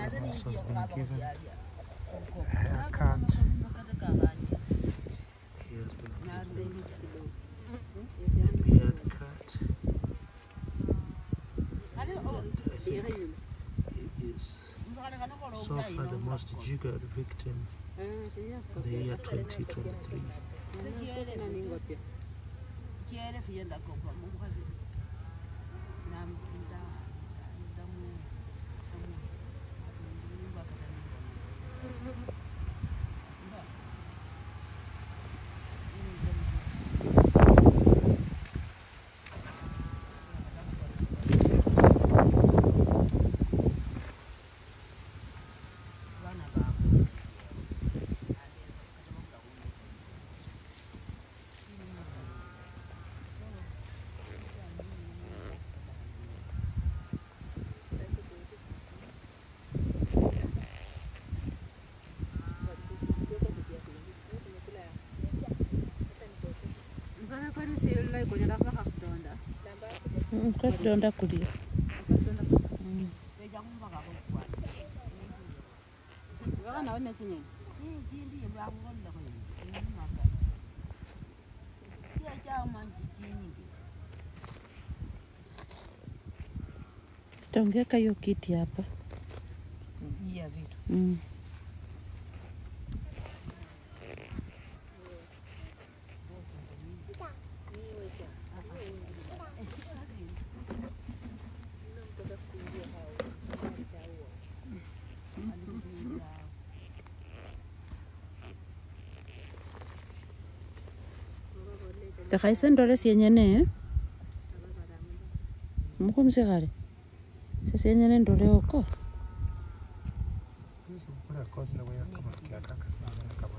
also has been given a haircut. He has been given a beard cut. And I think he is so far the most jiggered victim in the year 2023. First donda kulia. Sitaongeka hiyo kiti hapa. Ya vitu. Takaisa ndole siyenyene muko msigare siyenyene ndole oko